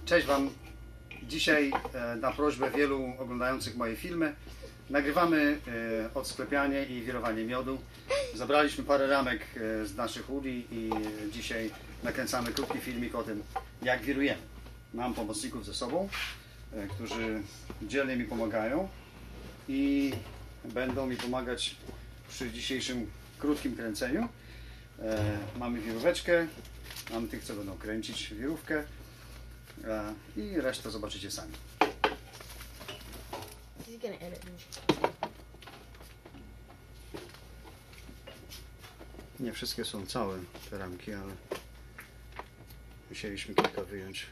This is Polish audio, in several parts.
Cześć Wam. Dzisiaj na prośbę wielu oglądających moje filmy nagrywamy odsklepianie i wirowanie miodu. Zabraliśmy parę ramek z naszych uli i dzisiaj nakręcamy krótki filmik o tym, jak wirujemy. Mam pomocników ze sobą, którzy dzielnie mi pomagają i będą mi pomagać przy dzisiejszym krótkim kręceniu. Mamy wiróweczkę, mamy tych, co będą kręcić wirówkę i resztę zobaczycie sami. Nie wszystkie są całe te ramki, ale musieliśmy kilka wyjąć.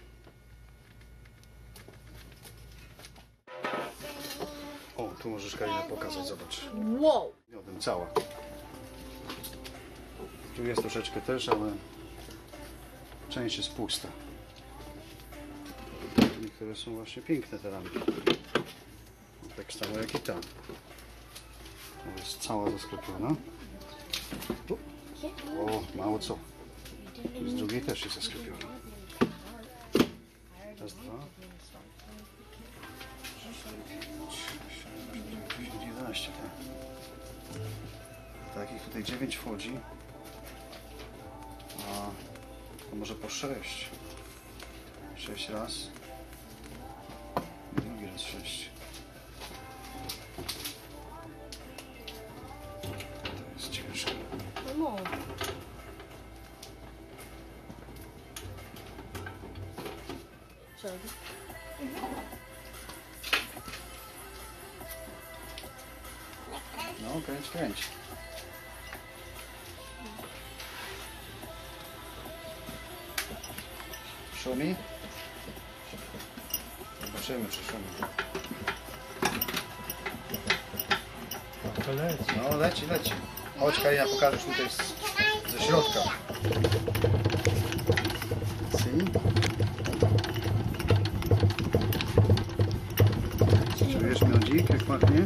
O, tu możesz Karina pokazać, zobacz. Wow! Miodem cała. Tu jest troszeczkę też, ale część jest pusta. Niektóre są właśnie piękne te ramki. Tak samo jak i ta. To jest cała zasklepiona. O, mało co. Z drugiej też jest zasklepiona. Raz, dwa. 11, tak. Takich tutaj 9 wchodzi. A to może po 6. 6 raz. I drugi raz 6. To jest ciężkie. No. No, kręć, kręć. Szumi? Zobaczymy, czy szumi. To leci. No, leci, leci. Chodź, Karina, pokażesz tutaj ze środka. Czujesz miodzik, jak pachnie?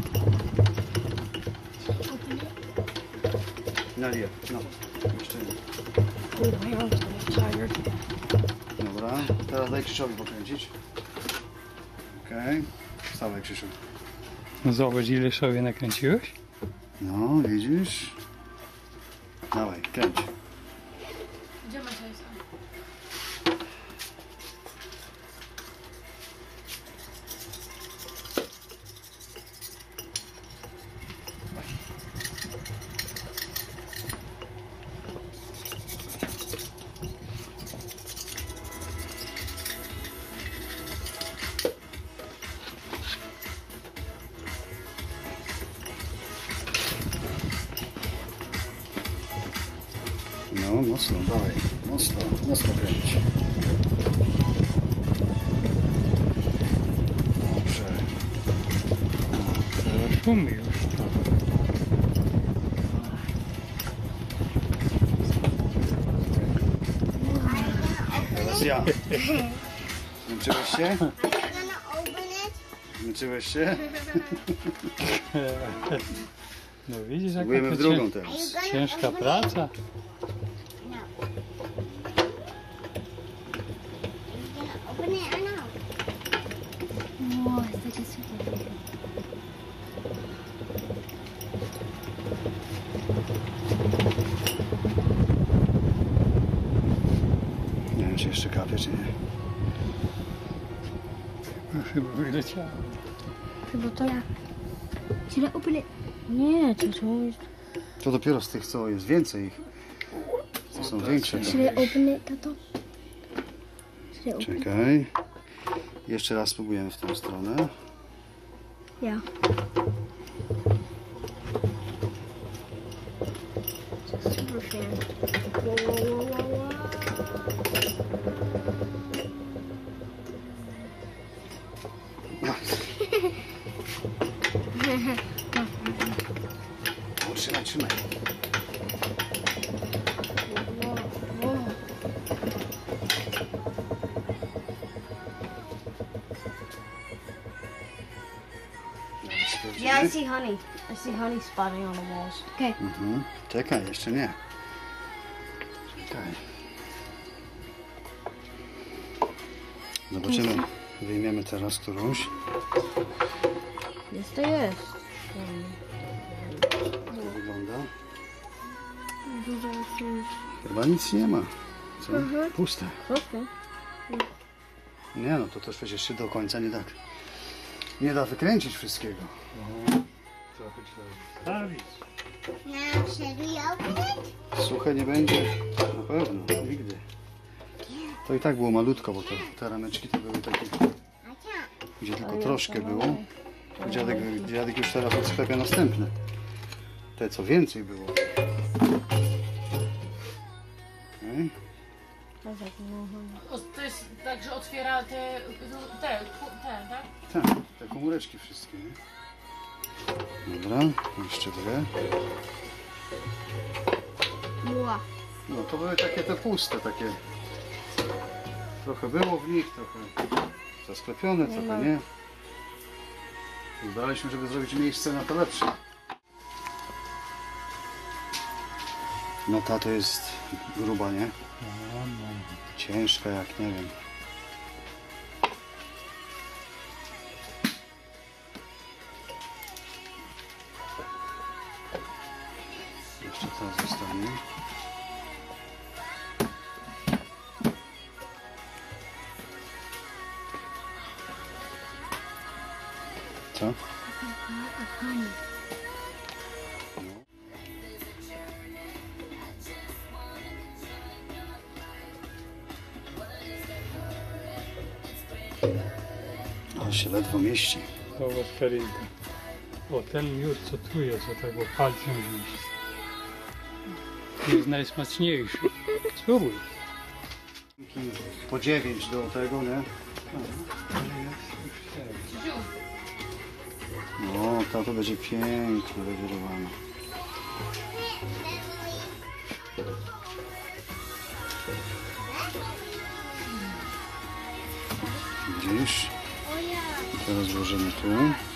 Naliję, no. Jeszcze nie. Dobra, teraz daj Krzysiowi pokręcić. Okej, wstawaj Krzysiu. No zobacz, ile sobie nakręciłeś? No, widzisz? Dawaj, kręć. Gdzie masz hajsa? No, mocno, dawaj, mocno, mocno kręć. Dobrze. Teraz szumi już. Teraz ja. Zmęczyłeś się? Zmęczyłeś się? No widzisz, jaka Spróbujemy to w drugą teraz. ciężka praca. Nie wiem, czy jeszcze kapie, czy nie. No, chyba wyleciało. Chyba to ja. Should I open it? Nie, to jest... To dopiero z tych, co jest więcej ich. To są większe. Should I open it, tato? Should I open it? Czekaj. Jeszcze raz spróbujemy w tę stronę. Yeah. Super fan. Whoa, whoa, whoa, whoa, O, trzymaj, trzymaj. Yeah, I see honey. I see honey spotting on the walls. Okay. Czekaj, jeszcze nie. Czekaj. Zobaczymy. Wyjmiemy teraz którąś. Jest to jest. Jak to wygląda? Dużo jest. Chyba nic nie ma. Co? Puste. Okej. Nie no, to też przecież się do końca nie tak. Nie da wykręcić wszystkiego. Trochę trzeba zostawić. Now, should we open it? Suche nie będzie? Na pewno, nigdy. To i tak było malutko, bo te rameczki to były takie, I can't. gdzie tylko troszkę było. Dziadek już teraz odsklepia następne. Te co więcej było. Okay. To jest tak, że otwiera te, tak? Tak, te komóreczki wszystkie. Nie? Dobra, jeszcze dwie. Ła. No to były takie te puste, takie. Trochę było w nich, trochę zasklepione, trochę nie. Udaliśmy, żeby zrobić miejsce na to lepsze. No ta to jest gruba, nie? Ciężka jak nie wiem. Jeszcze ta zostanie. Co? O, się ledwo mieści. Zobacz, Karinka. O, ten miód, co tu jest, o tego palcem wziąć. Jest najsmaczniejszy. Spróbuj. Po 9 do tego, nie? No, ta to będzie piękna, wywirowana. Widzisz? Oh, yeah. Teraz włożymy tu.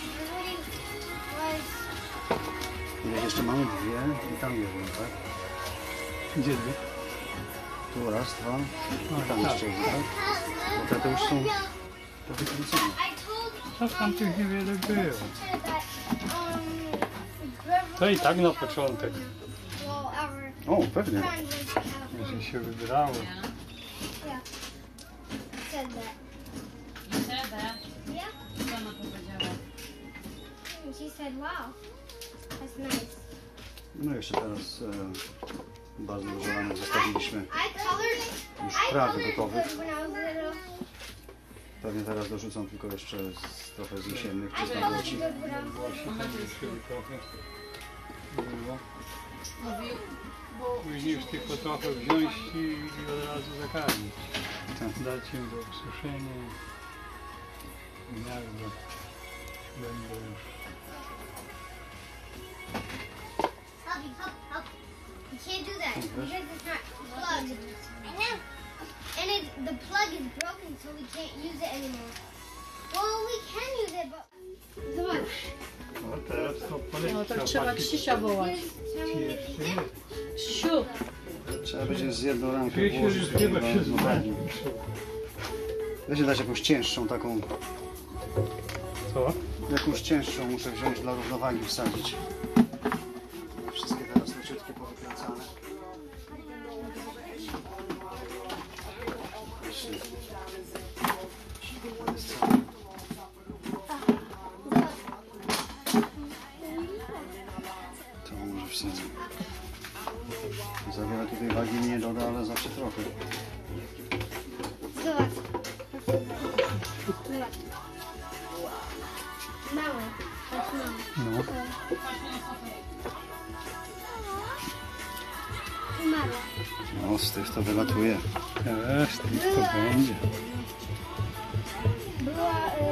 I jeszcze mamy dwie i tam jedną, tak? Gdzie ty? Tu raz, dwa i tam jeszcze jedno, tak? Bo te to już są wykręcone. I told A tam tych niewiele było. her that, To i tak na początek. well, our O, pewnie. friend was out. Że się wybrało. Yeah. Said that. Yeah. Co ona powiedziała? And she said, wow, that's nice. No jeszcze teraz bardzo dużo ramek zostawiliśmy. I colored Już I prawie colored gotowych. good when I was little. Pewnie teraz dorzucą tylko jeszcze trochę z jesiennych czy z I colored nawłoci. good when I was little. Żeby trochę było. Mówił, bo Później już tylko trochę wziąć i od razu zakarmić. Tak. Dać im do obsuszenia. I jakby będą już. Hubby, hub. You can't do that because it's not plugged. I know. And the plug is broken, so we can't use it anymore. Well, we can use it, but zobacz. No teraz to poleci. no to trzeba Krzysia wołać. Jeszcze jest. Krzysiu, Trzeba będzie z jedną ramkę Krzysiu włożyć. już chyba się no, zwalił. Weźcie dać jakąś cięższą taką, Co? jakąś cięższą muszę wziąć dla równowagi wsadzić. Wszystkie teraz leciutkie powykręcane. Jeszcze. Jest co? To może wsadzę. Za wiele tutaj wagi nie doda, ale zawsze trochę. Zobacz. Zobacz. Małe. Tak małe. No. Małe. No, z tych to wylatuje. Teraz to będzie. Była...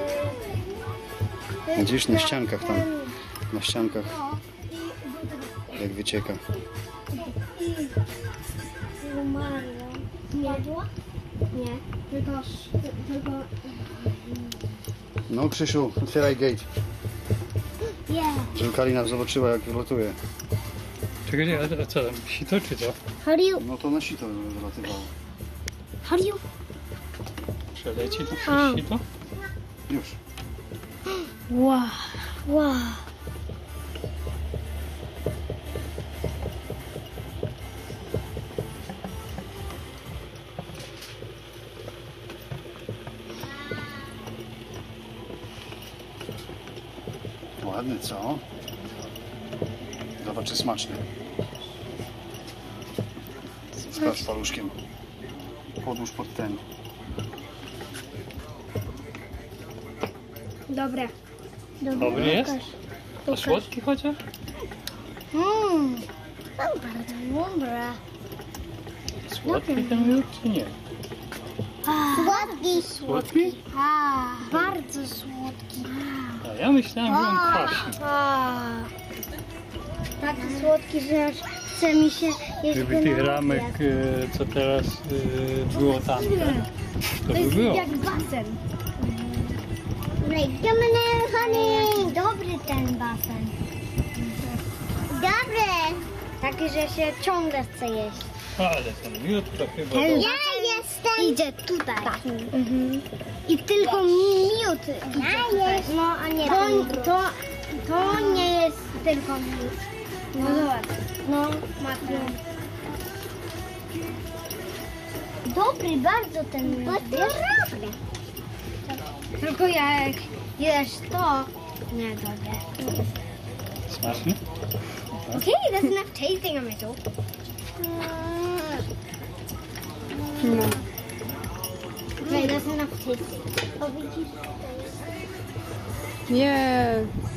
Gdzieś na ściankach tam. Na ściankach, No. I był tego... jak wycieka. Umarła. Nie było? Nie. Tylko... No, Krzysiu, otwieraj gate, Yeah. żeby Kalina zobaczyła, jak wylatuje. Czekaj, a co tam? Sito czy co? How do you... No to na sito wylatywało. How do you... przeleci, to puści to. Już. Wow. Wow. Ładny, co? Zobacz, czy smaczny. Sprawdź paluszkiem. Podłóż pod ten. Dobre. Dobry jest? A słodki chociaż? Bardzo dobre. Słodki ten miód czy nie? Słodki. Słodki? Bardzo słodki. A ja myślałem, że on kwaśny. Tak słodki, że aż chce mi się jeszcze Gdyby tych ramek, co teraz było tam, to by było. jak basen. Lemonade, honey. Dobry ten basen. Dobry. Taki, że się ciągle chce jeść. Ale ten miód to chyba Ten dobry. Ja jestem. Idzie tutaj. I tylko miód idzie tutaj. jestem. No, a nie to nie jest tylko miód. No zobacz. No, matko. Dobry bardzo ten miód. Dobry. Tylko jak jesz to, nie dobre. Smaczny? Okay, that's enough tasting on myself. No. Okay, that's enough tasting. Nie.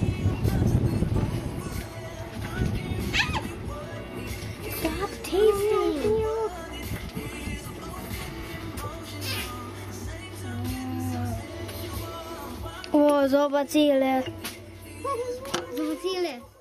Stop tasting. O, zobacz ile. Zobacz ile.